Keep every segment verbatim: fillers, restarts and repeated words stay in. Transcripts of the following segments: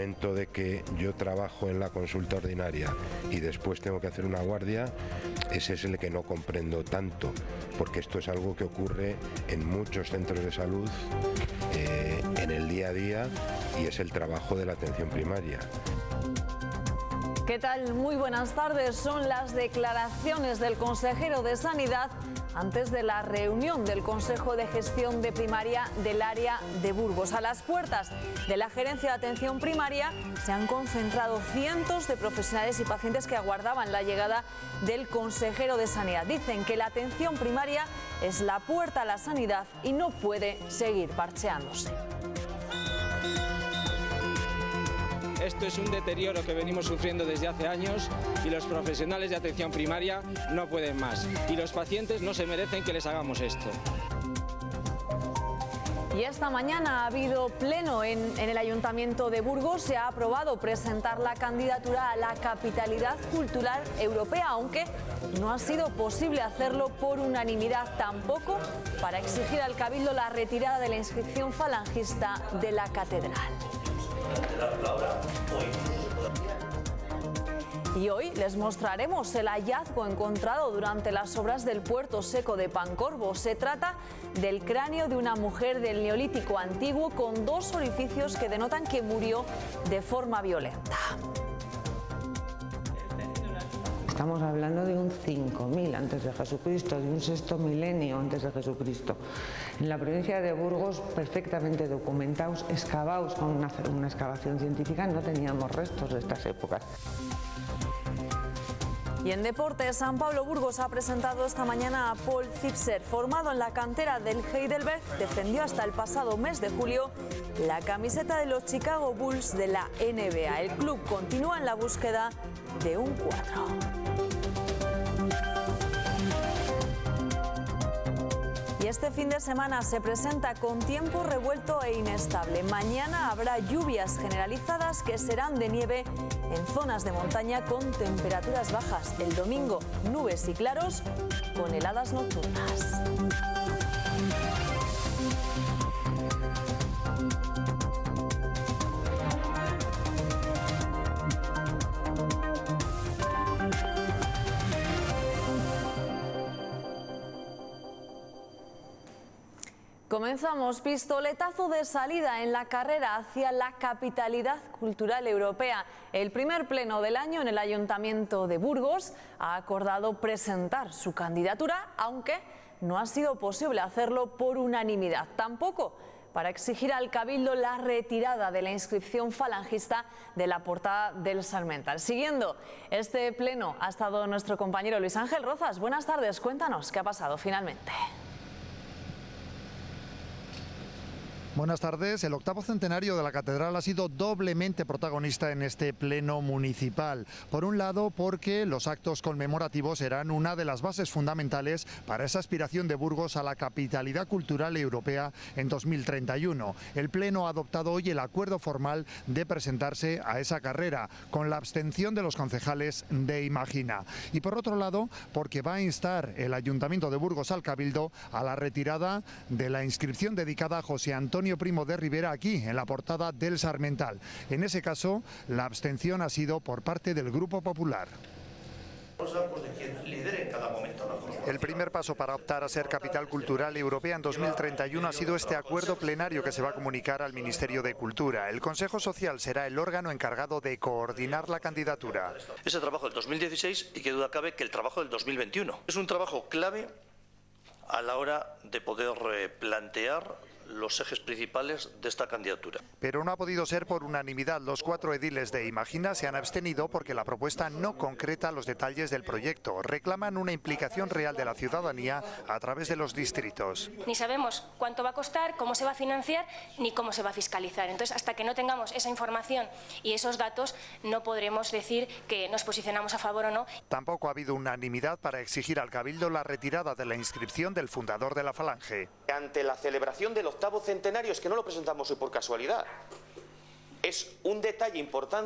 momento de que yo trabajo en la consulta ordinaria y después tengo que hacer una guardia, ese es el que no comprendo tanto, porque esto es algo que ocurre en muchos centros de salud eh, en el día a día y es el trabajo de la atención primaria. ¿Qué tal? Muy buenas tardes. Son las declaraciones del consejero de Sanidad antes de la reunión del Consejo de Gestión de Primaria del área de Burgos. A las puertas de la Gerencia de Atención Primaria se han concentrado cientos de profesionales y pacientes que aguardaban la llegada del consejero de Sanidad. Dicen que la atención primaria es la puerta a la sanidad y no puede seguir parcheándose. Esto es un deterioro que venimos sufriendo desde hace años y los profesionales de atención primaria no pueden más. Y los pacientes no se merecen que les hagamos esto. Y esta mañana ha habido pleno en, en el Ayuntamiento de Burgos. Se ha aprobado presentar la candidatura a la capitalidad cultural europea, aunque no ha sido posible hacerlo por unanimidad, tampoco para exigir al Cabildo la retirada de la inscripción falangista de la catedral. Y hoy les mostraremos el hallazgo encontrado durante las obras del puerto seco de Pancorbo. Se trata del cráneo de una mujer del Neolítico antiguo con dos orificios que denotan que murió de forma violenta. Estamos hablando de un cinco mil antes de Jesucristo, de un sexto milenio antes de Jesucristo. En la provincia de Burgos, perfectamente documentados, excavados con una, una excavación científica, no teníamos restos de estas épocas. Y en deportes, San Pablo Burgos ha presentado esta mañana a Paul Zipser. Formado en la cantera del Heidelberg, defendió hasta el pasado mes de julio la camiseta de los Chicago Bulls de la N B A. El club continúa en la búsqueda de un cuadro. Y este fin de semana se presenta con tiempo revuelto e inestable. Mañana habrá lluvias generalizadas que serán de nieve en zonas de montaña con temperaturas bajas. El domingo, nubes y claros con heladas nocturnas. Comenzamos. Pistoletazo de salida en la carrera hacia la capitalidad cultural europea. El primer pleno del año en el Ayuntamiento de Burgos ha acordado presentar su candidatura, aunque no ha sido posible hacerlo por unanimidad. Tampoco para exigir al Cabildo la retirada de la inscripción falangista de la portada del Sarmental. Siguiendo este pleno ha estado nuestro compañero Luis Ángel Rozas. Buenas tardes, cuéntanos qué ha pasado finalmente. Buenas tardes. El octavo centenario de la catedral ha sido doblemente protagonista en este pleno municipal. Por un lado, porque los actos conmemorativos serán una de las bases fundamentales para esa aspiración de Burgos a la capitalidad cultural europea en dos mil treinta y uno. El pleno ha adoptado hoy el acuerdo formal de presentarse a esa carrera, con la abstención de los concejales de Imagina. Y por otro lado, porque va a instar el Ayuntamiento de Burgos al Cabildo a la retirada de la inscripción dedicada a José Antonio Primo de Rivera aquí, en la portada del Sarmental. En ese caso, la abstención ha sido por parte del Grupo Popular. El primer paso para optar a ser capital cultural europea en dos mil treinta y uno ha sido este acuerdo plenario que se va a comunicar al Ministerio de Cultura. El Consejo Social será el órgano encargado de coordinar la candidatura. Es el trabajo del dos mil dieciséis y qué duda cabe que el trabajo del dos mil veintiuno. Es un trabajo clave a la hora de poder eh, plantear los ejes principales de esta candidatura. Pero no ha podido ser por unanimidad. Los cuatro ediles de Imagina se han abstenido porque la propuesta no concreta los detalles del proyecto. Reclaman una implicación real de la ciudadanía a través de los distritos. Ni sabemos cuánto va a costar, cómo se va a financiar, ni cómo se va a fiscalizar. Entonces, hasta que no tengamos esa información y esos datos, no podremos decir que nos posicionamos a favor o no. Tampoco ha habido unanimidad para exigir al Cabildo la retirada de la inscripción del fundador de la Falange. Ante la celebración del octavo centenario, es que no lo presentamos hoy por casualidad. Es un detalle importante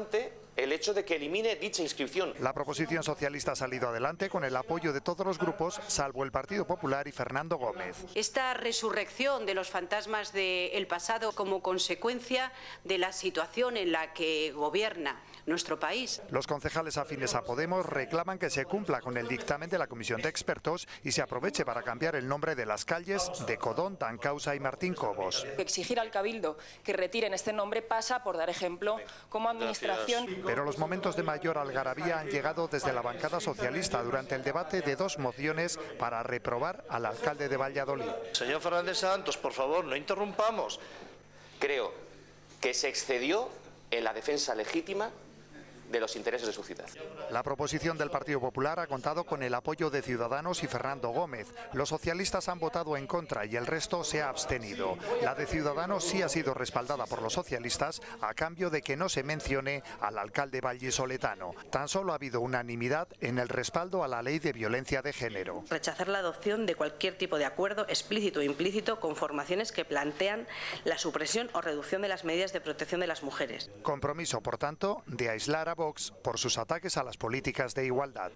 el hecho de que elimine dicha inscripción. La proposición socialista ha salido adelante con el apoyo de todos los grupos, salvo el Partido Popular y Fernando Gómez. Esta resurrección de los fantasmas del pasado como consecuencia de la situación en la que gobierna nuestro país. Los concejales afines a Podemos reclaman que se cumpla con el dictamen de la Comisión de Expertos y se aproveche para cambiar el nombre de las calles de Codón, Tancausa y Martín Cobos. Exigir al Cabildo que retiren este nombre pasa por dar ejemplo como administración. Pero los momentos de mayor algarabía han llegado desde la bancada socialista durante el debate de dos mociones para reprobar al alcalde de Valladolid. Señor Fernández Santos, por favor, no interrumpamos. Creo que se excedió en la defensa legítima de los intereses de su ciudad. La proposición del Partido Popular ha contado con el apoyo de Ciudadanos y Fernando Gómez. Los socialistas han votado en contra y el resto se ha abstenido. La de Ciudadanos sí ha sido respaldada por los socialistas a cambio de que no se mencione al alcalde vallisoletano. Tan solo ha habido unanimidad en el respaldo a la ley de violencia de género. Rechazar la adopción de cualquier tipo de acuerdo explícito o implícito con formaciones que plantean la supresión o reducción de las medidas de protección de las mujeres. Compromiso, por tanto, de aislar a Vox por sus ataques a las políticas de igualdad.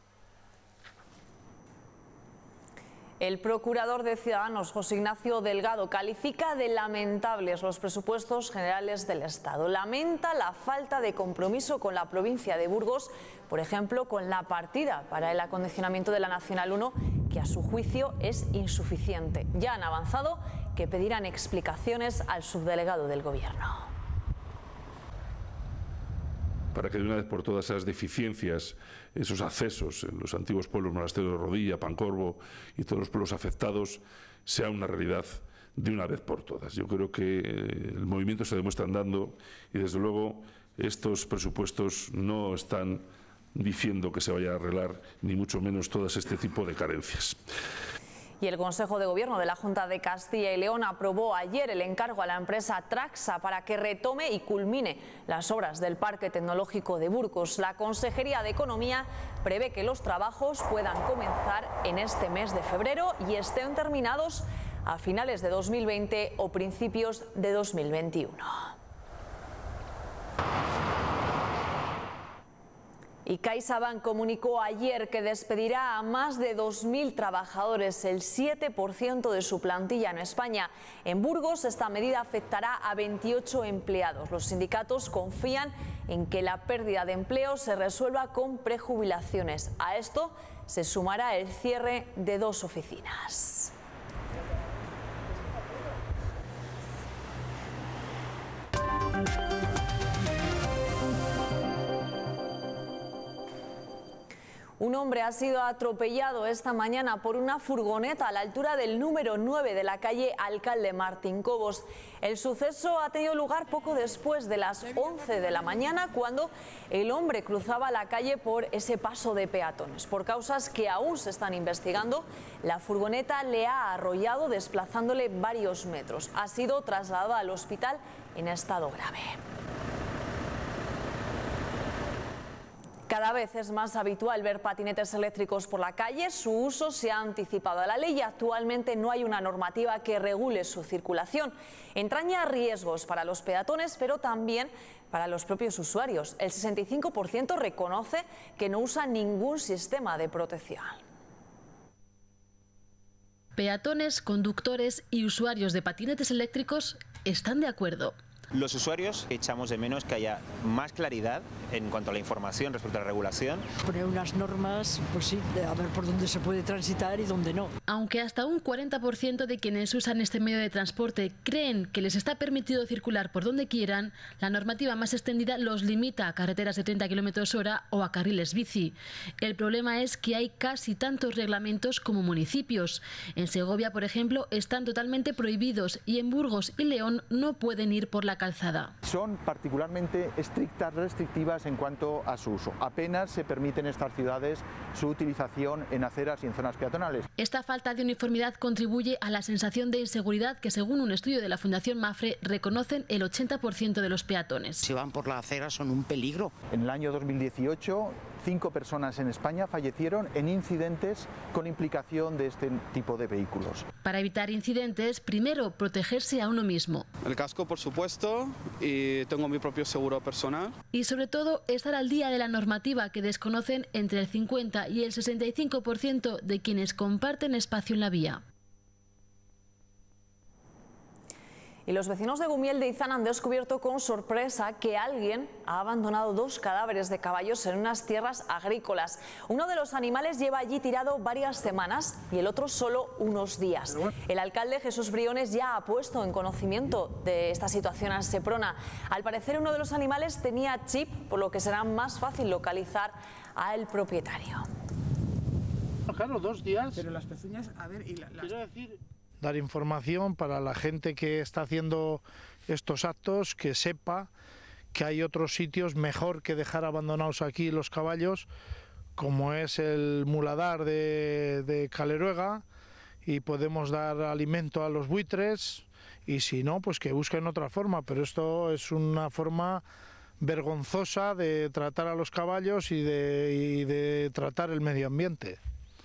El procurador de Ciudadanos, José Ignacio Delgado, califica de lamentables los presupuestos generales del Estado. Lamenta la falta de compromiso con la provincia de Burgos, por ejemplo, con la partida para el acondicionamiento de la Nacional uno, que a su juicio es insuficiente. Ya han avanzado que pedirán explicaciones al subdelegado del Gobierno. Para que de una vez por todas esas deficiencias, esos accesos en los antiguos pueblos, Monasterio de Rodilla, Pancorbo y todos los pueblos afectados, sea una realidad de una vez por todas. Yo creo que el movimiento se demuestra andando y, desde luego, estos presupuestos no están diciendo que se vaya a arreglar, ni mucho menos todas este tipo de carencias. Y el Consejo de Gobierno de la Junta de Castilla y León aprobó ayer el encargo a la empresa Traxa para que retome y culmine las obras del Parque Tecnológico de Burgos. La Consejería de Economía prevé que los trabajos puedan comenzar en este mes de febrero y estén terminados a finales de dos mil veinte o principios de dos mil veintiuno. Y CaixaBank comunicó ayer que despedirá a más de dos mil trabajadores, el siete por ciento de su plantilla en España. En Burgos esta medida afectará a veintiocho empleados. Los sindicatos confían en que la pérdida de empleo se resuelva con prejubilaciones. A esto se sumará el cierre de dos oficinas. Un hombre ha sido atropellado esta mañana por una furgoneta a la altura del número nueve de la calle Alcalde Martín Cobos. El suceso ha tenido lugar poco después de las once de la mañana, cuando el hombre cruzaba la calle por ese paso de peatones. Por causas que aún se están investigando, la furgoneta le ha arrollado, desplazándole varios metros. Ha sido trasladado al hospital en estado grave. Cada vez es más habitual ver patinetes eléctricos por la calle. Su uso se ha anticipado a la ley y actualmente no hay una normativa que regule su circulación. Entraña riesgos para los peatones, pero también para los propios usuarios. El sesenta y cinco por ciento reconoce que no usa ningún sistema de protección. Peatones, conductores y usuarios de patinetes eléctricos están de acuerdo. Los usuarios echamos de menos que haya más claridad en cuanto a la información respecto a la regulación. Poner unas normas, pues sí, de a ver por dónde se puede transitar y dónde no. Aunque hasta un cuarenta por ciento de quienes usan este medio de transporte creen que les está permitido circular por donde quieran, la normativa más extendida los limita a carreteras de treinta kilómetros hora o a carriles bici. El problema es que hay casi tantos reglamentos como municipios. En Segovia, por ejemplo, están totalmente prohibidos y en Burgos y León no pueden ir por la calzada. Son particularmente estrictas, restrictivas en cuanto a su uso. Apenas se permite en estas ciudades su utilización en aceras y en zonas peatonales. Esta falta de uniformidad contribuye a la sensación de inseguridad que, según un estudio de la Fundación Mafre, reconocen el ochenta por ciento de los peatones. Si van por la acera son un peligro. En el año dos mil dieciocho cinco personas en España fallecieron en incidentes con implicación de este tipo de vehículos. Para evitar incidentes, primero protegerse a uno mismo. El casco, por supuesto, y tengo mi propio seguro personal. Y sobre todo, estar al día de la normativa que desconocen entre el cincuenta y el sesenta y cinco por ciento de quienes comparten espacio en la vía. Y los vecinos de Gumiel de Izán han descubierto con sorpresa que alguien ha abandonado dos cadáveres de caballos en unas tierras agrícolas. Uno de los animales lleva allí tirado varias semanas y el otro solo unos días. El alcalde Jesús Briones ya ha puesto en conocimiento de esta situación a Seprona. Al parecer uno de los animales tenía chip, por lo que será más fácil localizar al propietario. Claro, dos días. Pero las pezuñas, a ver, y la, las... Quiero decir... dar información para la gente que está haciendo estos actos, que sepa que hay otros sitios mejor que dejar abandonados aquí los caballos, como es el muladar de, de Caleruega, y podemos dar alimento a los buitres, y si no, pues que busquen otra forma, pero esto es una forma vergonzosa de tratar a los caballos y de, y de tratar el medio ambiente.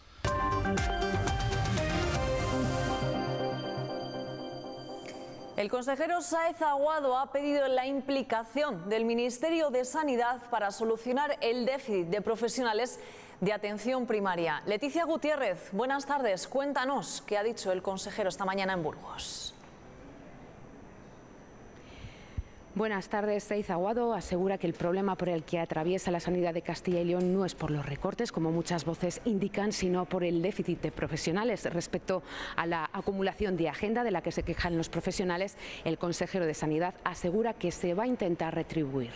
El consejero Sáez Aguado ha pedido la implicación del Ministerio de Sanidad para solucionar el déficit de profesionales de atención primaria. Leticia Gutiérrez, buenas tardes. Cuéntanos qué ha dicho el consejero esta mañana en Burgos. Buenas tardes. Sáez Aguado asegura que el problema por el que atraviesa la sanidad de Castilla y León no es por los recortes, como muchas voces indican, sino por el déficit de profesionales. Respecto a la acumulación de agenda de la que se quejan los profesionales, el consejero de Sanidad asegura que se va a intentar retribuir.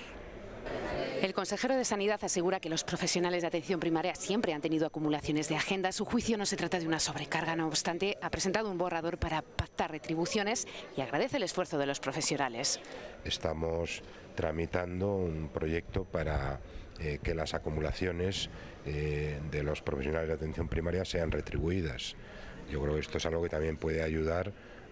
El consejero de Sanidad asegura que los profesionales de atención primaria siempre han tenido acumulaciones de agenda. A su juicio no se trata de una sobrecarga, no obstante, ha presentado un borrador para pactar retribuciones y agradece el esfuerzo de los profesionales. Estamos tramitando un proyecto para eh, que las acumulaciones eh, de los profesionales de atención primaria sean retribuidas. Yo creo que esto es algo que también puede ayudar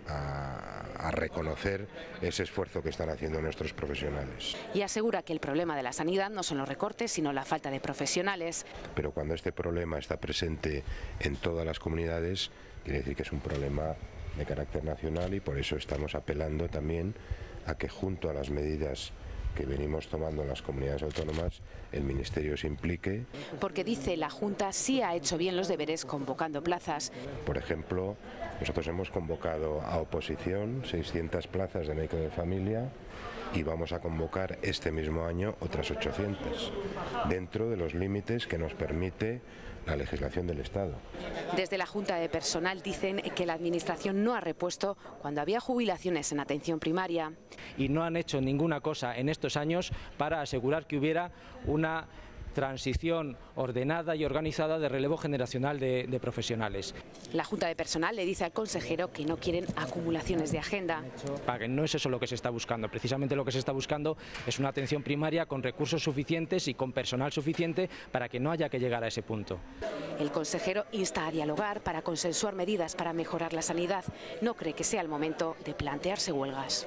A, a reconocer ese esfuerzo que están haciendo nuestros profesionales. Y asegura que el problema de la sanidad no son los recortes, sino la falta de profesionales. Pero cuando este problema está presente en todas las comunidades, quiere decir que es un problema de carácter nacional, y por eso estamos apelando también a que, junto a las medidas que venimos tomando en las comunidades autónomas, el Ministerio se implique. Porque dice la Junta sí ha hecho bien los deberes convocando plazas. Por ejemplo, nosotros hemos convocado a oposición seiscientas plazas de médico de familia y vamos a convocar este mismo año otras ochocientas, dentro de los límites que nos permite la legislación del Estado. Desde la Junta de Personal dicen que la Administración no ha repuesto cuando había jubilaciones en atención primaria. Y no han hecho ninguna cosa en estos años para asegurar que hubiera una transición ordenada y organizada de relevo generacional de, de profesionales. La Junta de Personal le dice al consejero que no quieren acumulaciones de agenda. Para que no es eso lo que se está buscando. Precisamente lo que se está buscando es una atención primaria con recursos suficientes y con personal suficiente para que no haya que llegar a ese punto. El consejero insta a dialogar para consensuar medidas para mejorar la sanidad. No cree que sea el momento de plantearse huelgas.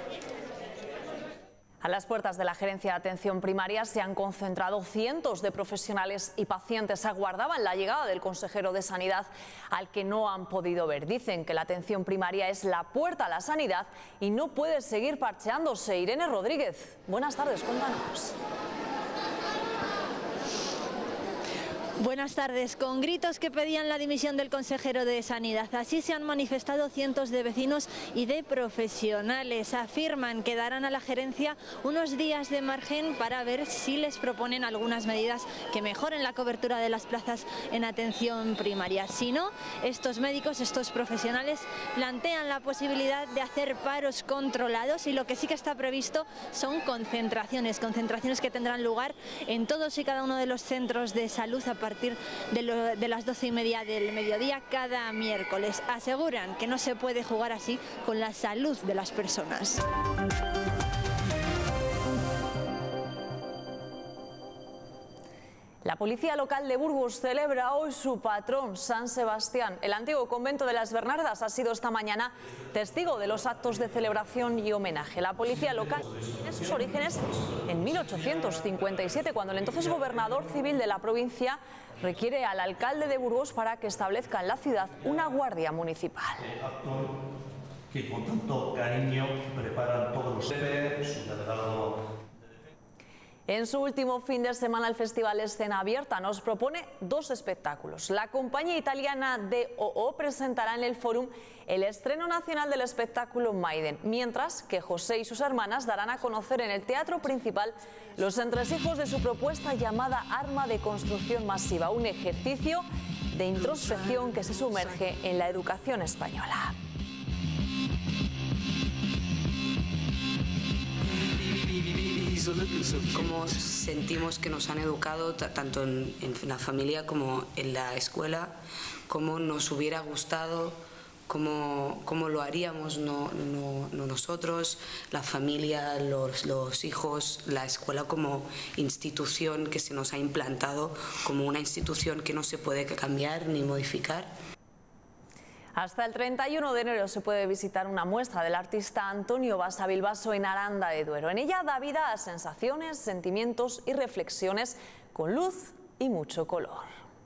A las puertas de la Gerencia de Atención Primaria se han concentrado cientos de profesionales y pacientes. Aguardaban la llegada del consejero de Sanidad, al que no han podido ver. Dicen que la atención primaria es la puerta a la sanidad y no puede seguir parcheándose. Irene Rodríguez, buenas tardes, cuéntanos. Buenas tardes. Con gritos que pedían la dimisión del consejero de Sanidad, así se han manifestado cientos de vecinos y de profesionales. Afirman que darán a la gerencia unos días de margen para ver si les proponen algunas medidas que mejoren la cobertura de las plazas en atención primaria. Si no, estos médicos, estos profesionales, plantean la posibilidad de hacer paros controlados, y lo que sí que está previsto son concentraciones, concentraciones que tendrán lugar en todos y cada uno de los centros de salud a partir A partir de, lo, de las doce y media del mediodía cada miércoles. Aseguran que no se puede jugar así con la salud de las personas. La policía local de Burgos celebra hoy su patrón, San Sebastián. El antiguo convento de las Bernardas ha sido esta mañana testigo de los actos de celebración y homenaje. La policía local tiene sus orígenes en mil ochocientos cincuenta y siete, cuando el entonces gobernador civil de la provincia requiere al alcalde de Burgos para que establezca en la ciudad una guardia municipal. Que con tanto cariño preparan todos los jefes, su delegado. En su último fin de semana, el Festival Escena Abierta nos propone dos espectáculos. La compañía italiana D O O presentará en el Fórum el estreno nacional del espectáculo Maiden, mientras que José y sus hermanas darán a conocer en el Teatro Principal los entresijos de su propuesta llamada Arma de Construcción Masiva, un ejercicio de introspección que se sumerge en la educación española. Cómo sentimos que nos han educado tanto en, en la familia como en la escuela, cómo nos hubiera gustado, cómo, cómo lo haríamos no, no, no nosotros, la familia, los, los hijos, la escuela como institución que se nos ha implantado como una institución que no se puede cambiar ni modificar. Hasta el treinta y uno de enero se puede visitar una muestra del artista Antonio Basavilbaso en Aranda de Duero. En ella da vida a sensaciones, sentimientos y reflexiones con luz y mucho color.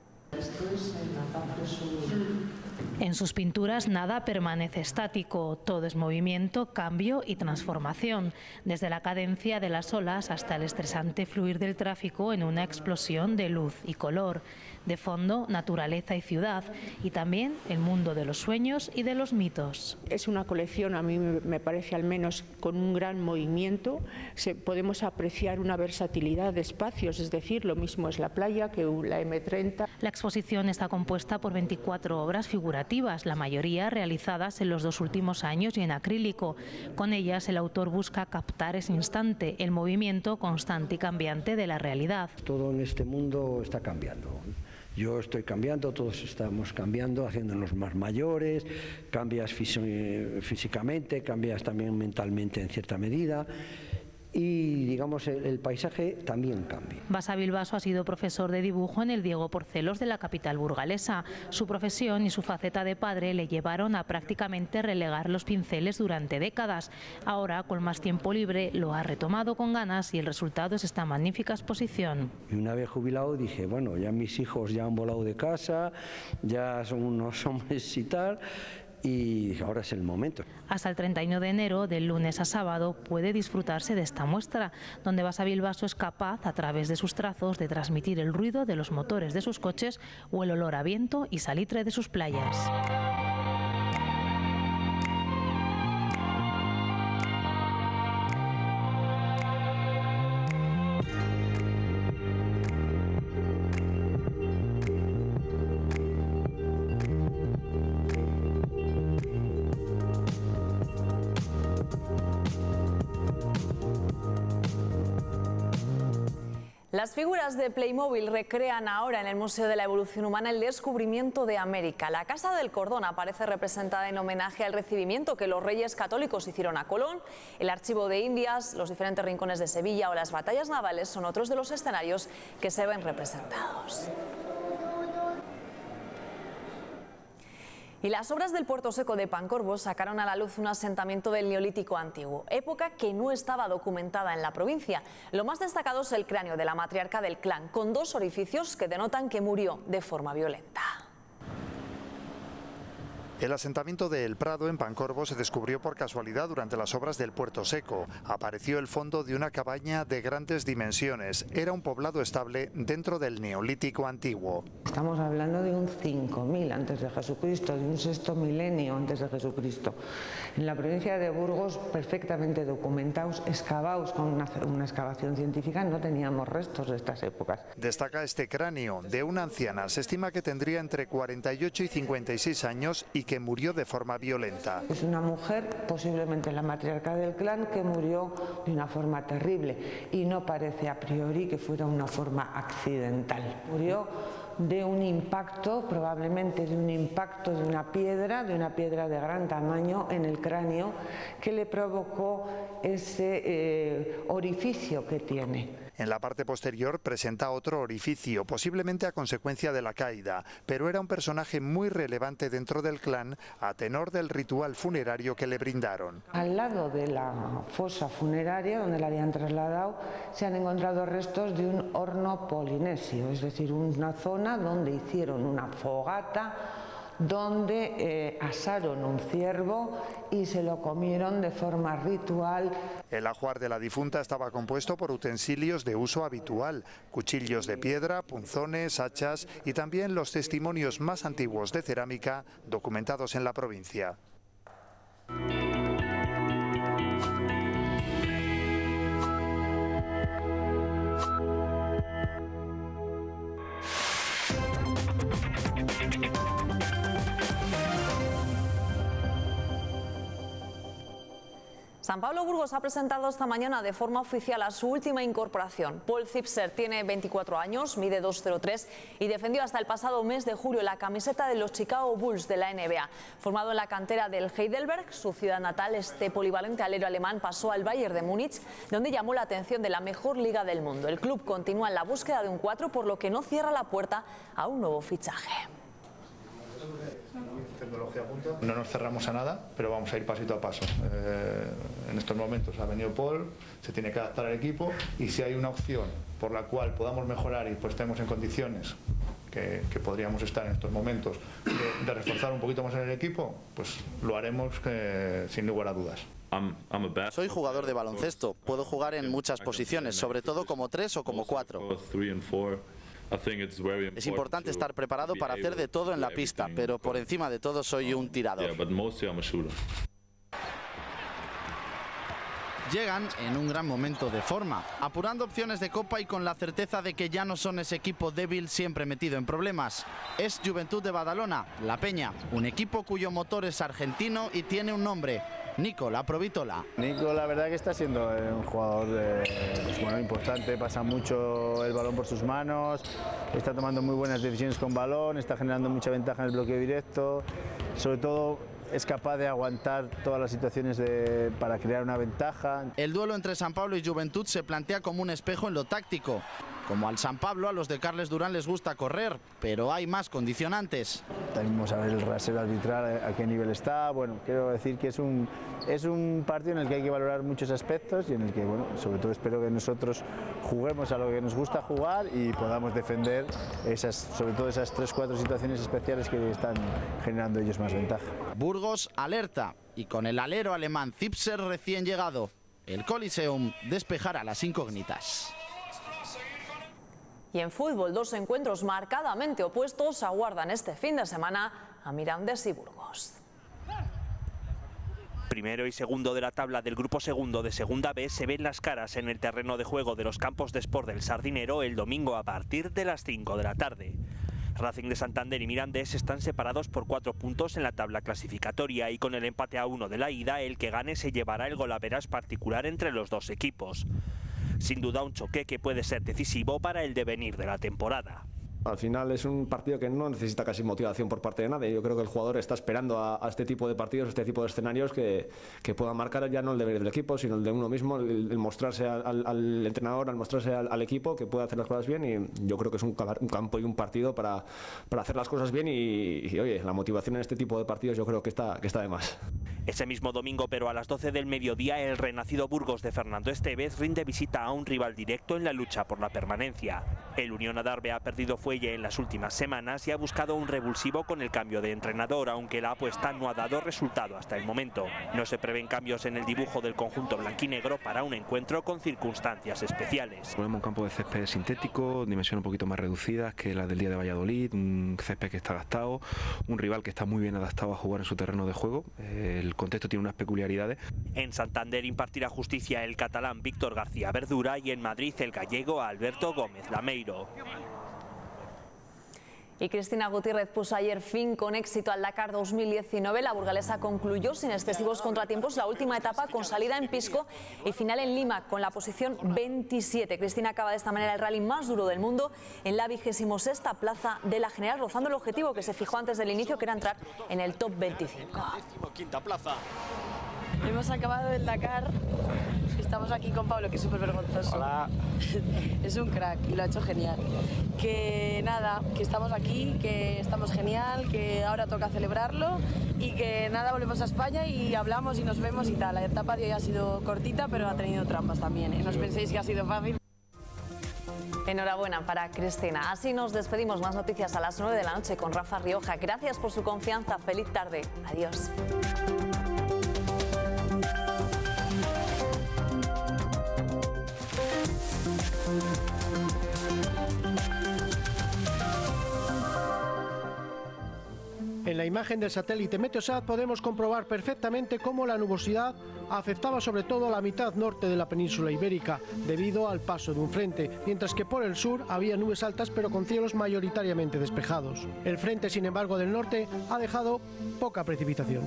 En sus pinturas nada permanece estático, todo es movimiento, cambio y transformación, desde la cadencia de las olas hasta el estresante fluir del tráfico en una explosión de luz y color. De fondo, naturaleza y ciudad, y también el mundo de los sueños y de los mitos. Es una colección, a mí me parece al menos, con un gran movimiento. Se, podemos apreciar una versatilidad de espacios, es decir, lo mismo es la playa que la eme treinta. La exposición está compuesta por veinticuatro obras figurativas, la mayoría realizadas en los dos últimos años y en acrílico. Con ellas el autor busca captar ese instante, el movimiento constante y cambiante de la realidad. Todo en este mundo está cambiando. Yo estoy cambiando, todos estamos cambiando, haciéndonos más mayores, cambias físicamente, cambias también mentalmente en cierta medida. Y, digamos, el, el paisaje también cambia. Basavilbaso ha sido profesor de dibujo en el Diego Porcelos de la capital burgalesa. Su profesión y su faceta de padre le llevaron a prácticamente relegar los pinceles durante décadas. Ahora, con más tiempo libre, lo ha retomado con ganas y el resultado es esta magnífica exposición. Y una vez jubilado dije, bueno, ya mis hijos ya han volado de casa, ya son unos hombres y tal, y ahora es el momento. Hasta el treinta y uno de enero, del lunes a sábado, puede disfrutarse de esta muestra, donde Basavilbaso es capaz, a través de sus trazos, de transmitir el ruido de los motores de sus coches o el olor a viento y salitre de sus playas. Las figuras de Playmobil recrean ahora en el Museo de la Evolución Humana el descubrimiento de América. La Casa del Cordón aparece representada en homenaje al recibimiento que los reyes católicos hicieron a Colón. El Archivo de Indias, los diferentes rincones de Sevilla o las batallas navales son otros de los escenarios que se ven representados. Y las obras del Puerto Seco de Pancorbo sacaron a la luz un asentamiento del Neolítico antiguo, época que no estaba documentada en la provincia. Lo más destacado es el cráneo de la matriarca del clan, con dos orificios que denotan que murió de forma violenta. El asentamiento de El Prado en Pancorbo se descubrió por casualidad durante las obras del Puerto Seco. Apareció el fondo de una cabaña de grandes dimensiones. Era un poblado estable dentro del Neolítico antiguo. Estamos hablando de un cinco mil antes de Jesucristo, de un sexto milenio antes de Jesucristo. En la provincia de Burgos, perfectamente documentados, excavados con una, una excavación científica, no teníamos restos de estas épocas. Destaca este cráneo de una anciana. Se estima que tendría entre cuarenta y ocho y cincuenta y seis años y que murió de forma violenta. Es una mujer, posiblemente la matriarca del clan, que murió de una forma terrible y no parece a priori que fuera una forma accidental. Murió de un impacto, probablemente de un impacto de una piedra, de una piedra de gran tamaño en el cráneo, que le provocó ese eh, orificio que tiene. En la parte posterior presenta otro orificio, posiblemente a consecuencia de la caída, pero era un personaje muy relevante dentro del clan a tenor del ritual funerario que le brindaron. Al lado de la fosa funeraria donde la habían trasladado se han encontrado restos de un horno polinesio, es decir, una zona donde hicieron una fogata, donde eh, asaron un ciervo y se lo comieron de forma ritual. El ajuar de la difunta estaba compuesto por utensilios de uso habitual, cuchillos de piedra, punzones, hachas y también los testimonios más antiguos de cerámica documentados en la provincia. San Pablo Burgos ha presentado esta mañana de forma oficial a su última incorporación. Paul Zipser tiene veinticuatro años, mide dos coma cero tres y defendió hasta el pasado mes de julio la camiseta de los Chicago Bulls de la N B A. Formado en la cantera del Heidelberg, su ciudad natal, este polivalente alero alemán pasó al Bayern de Múnich, donde llamó la atención de la mejor liga del mundo. El club continúa en la búsqueda de un cuatro, por lo que no cierra la puerta a un nuevo fichaje. No nos cerramos a nada, pero vamos a ir pasito a paso. Eh, en estos momentos ha venido Paul, se tiene que adaptar al equipo y si hay una opción por la cual podamos mejorar y pues estemos en condiciones que, que podríamos estar en estos momentos de, de reforzar un poquito más en el equipo, pues lo haremos eh, sin lugar a dudas. Soy jugador de baloncesto, puedo jugar en muchas posiciones, sobre todo como tres o como cuatro. Es importante estar preparado para hacer de todo en la pista, pero por encima de todo soy un tirador. Llegan en un gran momento de forma, apurando opciones de Copa y con la certeza de que ya no son ese equipo débil siempre metido en problemas. Es Juventud de Badalona, La Peña, un equipo cuyo motor es argentino y tiene un nombre: Nico La Provitola. Nico, la verdad que está siendo un jugador eh, pues bueno, importante, pasa mucho el balón por sus manos, está tomando muy buenas decisiones con balón, está generando mucha ventaja en el bloqueo directo, sobre todo es capaz de aguantar todas las situaciones de, para crear una ventaja. El duelo entre San Pablo y Juventud se plantea como un espejo en lo táctico. Como al San Pablo, a los de Carles Durán les gusta correr, pero hay más condicionantes. También vamos a ver el rasero arbitral a qué nivel está. Bueno, quiero decir que es un, es un partido en el que hay que valorar muchos aspectos y en el que, bueno, sobre todo espero que nosotros juguemos a lo que nos gusta jugar y podamos defender esas, sobre todo esas tres cuatro situaciones especiales que están generando ellos más ventaja. Burgos alerta y con el alero alemán Zipser recién llegado, el Coliseum despejará las incógnitas. Y en fútbol, dos encuentros marcadamente opuestos aguardan este fin de semana a Mirandés y Burgos. Primero y segundo de la tabla del grupo segundo de Segunda B se ven las caras en el terreno de juego de los campos de Sport del Sardinero el domingo a partir de las cinco de la tarde. Racing de Santander y Mirandés están separados por cuatro puntos en la tabla clasificatoria y con el empate a uno de la ida, el que gane se llevará el golaveras particular entre los dos equipos. Sin duda un choque que puede ser decisivo para el devenir de la temporada. Al final es un partido que no necesita casi motivación por parte de nadie. Yo creo que el jugador está esperando a, a este tipo de partidos, a este tipo de escenarios que, que puedan marcar ya no el deber del equipo, sino el de uno mismo, el, el mostrarse al, al, al entrenador, al mostrarse al, al equipo que puede hacer las cosas bien, y yo creo que es un, un campo y un partido para, para hacer las cosas bien y, y, oye, la motivación en este tipo de partidos yo creo que está, que está de más. Ese mismo domingo, pero a las doce del mediodía, el renacido Burgos de Fernando Estevez rinde visita a un rival directo en la lucha por la permanencia. El Unión Adarve ha perdido fuelle en las últimas semanas y ha buscado un revulsivo con el cambio de entrenador, aunque la apuesta no ha dado resultado hasta el momento. No se prevén cambios en el dibujo del conjunto blanquinegro para un encuentro con circunstancias especiales. Ponemos un campo de césped sintético, dimensiones un poquito más reducidas que las del día de Valladolid, un césped que está adaptado, un rival que está muy bien adaptado a jugar en su terreno de juego. El contexto tiene unas peculiaridades. En Santander impartirá justicia el catalán Víctor García Verdura y en Madrid el gallego Alberto Gómez Lameiro. Y Cristina Gutiérrez puso ayer fin con éxito al Dakar dos mil diecinueve. La burgalesa concluyó sin excesivos contratiempos la última etapa con salida en Pisco y final en Lima con la posición veintisiete. Cristina acaba de esta manera el rally más duro del mundo en la vigésimo sexta plaza de la general, rozando el objetivo que se fijó antes del inicio, que era entrar en el top veinticinco. Quinta plaza. Hemos acabado el Dakar estamos aquí con Pablo, que es súper vergonzoso. Hola. Es un crack y lo ha hecho genial. Que nada, que estamos aquí, que estamos genial, que ahora toca celebrarlo y que nada, volvemos a España y hablamos y nos vemos y tal. La etapa de hoy ha sido cortita, pero ha tenido trampas también, ¿eh? No os penséis que ha sido fácil. Enhorabuena para Cristina. Así nos despedimos. Más noticias a las nueve de la noche con Rafa Rioja. Gracias por su confianza. Feliz tarde. Adiós. En la imagen del satélite Meteosat podemos comprobar perfectamente cómo la nubosidad afectaba sobre todo a la mitad norte de la península ibérica debido al paso de un frente, mientras que por el sur había nubes altas pero con cielos mayoritariamente despejados. El frente, sin embargo, del norte ha dejado poca precipitación.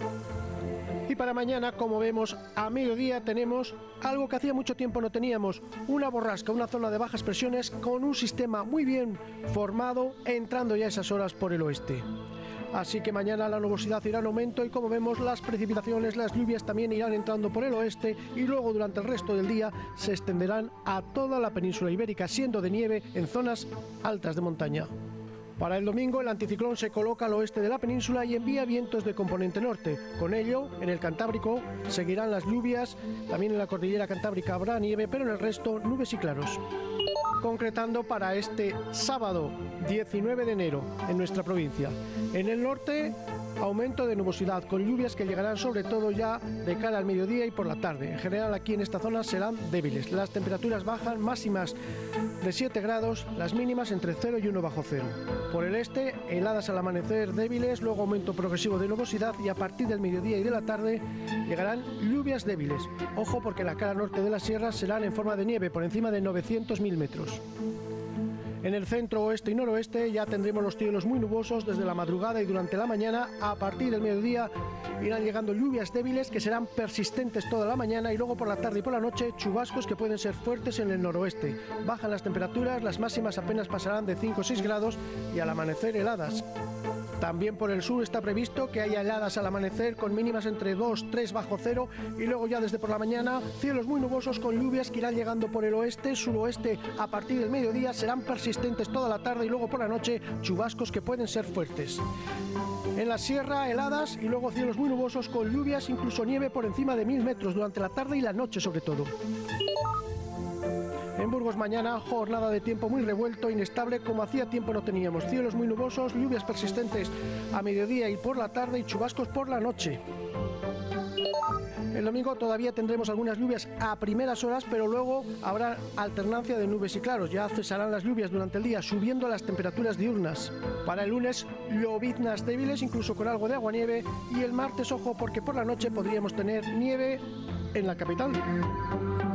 Y para mañana, como vemos, a mediodía tenemos algo que hacía mucho tiempo no teníamos, una borrasca, una zona de bajas presiones con un sistema muy bien formado entrando ya a esas horas por el oeste. Así que mañana la nubosidad irá en aumento y como vemos las precipitaciones, las lluvias también irán entrando por el oeste y luego durante el resto del día se extenderán a toda la península ibérica, siendo de nieve en zonas altas de montaña. Para el domingo el anticiclón se coloca al oeste de la península y envía vientos de componente norte. Con ello, en el Cantábrico seguirán las lluvias, también en la cordillera cantábrica habrá nieve, pero en el resto nubes y claros. Concretando para este sábado diecinueve de enero en nuestra provincia. En el norte, aumento de nubosidad con lluvias que llegarán sobre todo ya de cara al mediodía y por la tarde. En general aquí en esta zona serán débiles. Las temperaturas bajan, máximas de siete grados, las mínimas entre cero y uno bajo cero. Por el este, heladas al amanecer débiles, luego aumento progresivo de nubosidad y a partir del mediodía y de la tarde llegarán lluvias débiles. Ojo porque la cara norte de las sierras serán en forma de nieve por encima de novecientos mil metros. En el centro, oeste y noroeste ya tendremos los cielos muy nubosos desde la madrugada y durante la mañana. A partir del mediodía irán llegando lluvias débiles que serán persistentes toda la mañana y luego por la tarde y por la noche chubascos que pueden ser fuertes en el noroeste. Bajan las temperaturas, las máximas apenas pasarán de cinco o seis grados y al amanecer heladas. También por el sur está previsto que haya heladas al amanecer con mínimas entre dos a tres bajo cero y luego ya desde por la mañana cielos muy nubosos con lluvias que irán llegando por el oeste, suroeste a partir del mediodía, serán persistentes toda la tarde y luego por la noche chubascos que pueden ser fuertes. En la sierra heladas y luego cielos muy nubosos con lluvias, incluso nieve por encima de mil metros durante la tarde y la noche sobre todo. En Burgos mañana, jornada de tiempo muy revuelto, inestable, como hacía tiempo no teníamos. Cielos muy nubosos, lluvias persistentes a mediodía y por la tarde y chubascos por la noche. El domingo todavía tendremos algunas lluvias a primeras horas, pero luego habrá alternancia de nubes y claros. Ya cesarán las lluvias durante el día, subiendo las temperaturas diurnas. Para el lunes, lloviznas débiles, incluso con algo de aguanieve. Y el martes, ojo, porque por la noche podríamos tener nieve en la capital.